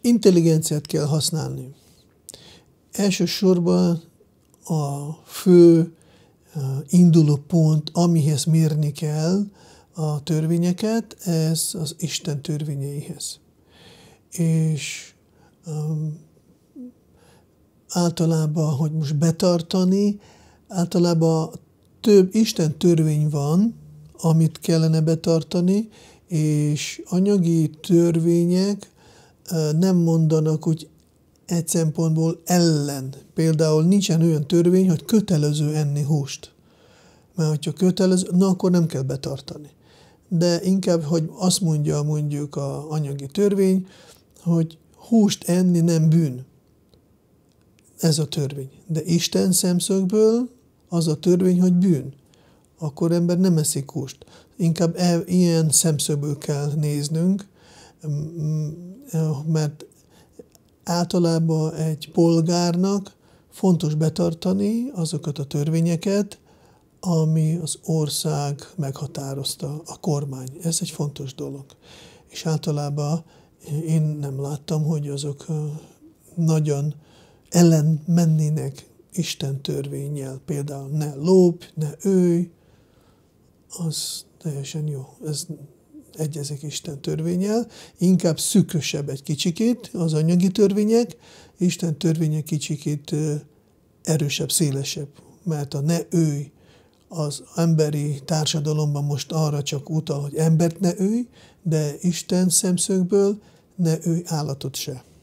Intelligenciát kell használni. Elsősorban a fő induló pont, amihez mérni kell a törvényeket, ez az Isten törvényeihez. És általában, hogy most betartani, általában több Isten törvény van, amit kellene betartani, és anyagi törvények nem mondanak úgy egy szempontból ellen. Például nincsen olyan törvény, hogy kötelező enni húst. Mert hogyha kötelező, akkor nem kell betartani. De inkább, hogy azt mondja mondjuk az anyagi törvény, hogy húst enni nem bűn. Ez a törvény. De Isten szemszögből az a törvény, hogy bűn. Akkor ember nem eszik húst. Inkább ilyen szemszögből kell néznünk, mert általában egy polgárnak fontos betartani azokat a törvényeket, ami az ország meghatározta, a kormány. Ez egy fontos dolog. És általában én nem láttam, hogy azok nagyon ellen mennének Isten törvénnyel. Például ne lopj, ne ölj, az teljesen jó. Ez egyezik Isten törvénnyel. Inkább szűkösebb egy kicsikét az anyagi törvények, Isten törvénye kicsikét erősebb, szélesebb. Mert a ne ölj az emberi társadalomban most arra csak utal, hogy embert ne ölj, de Isten szemszögből ne ölj állatot se.